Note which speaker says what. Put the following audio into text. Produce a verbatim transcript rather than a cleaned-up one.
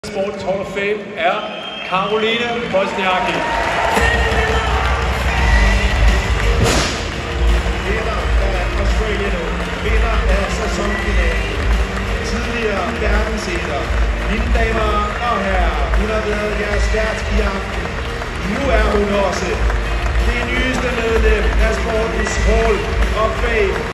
Speaker 1: Sportens Hall of Fame er Caroline Wozniacki.
Speaker 2: Vinder af Australian Open, vinder af sæsonfinalen, tidligere verdenseter. Mine damer og herrer, hun har været jeres vært i aften. Nu er hun også det nyeste medlem af Sportens Hall of Fame.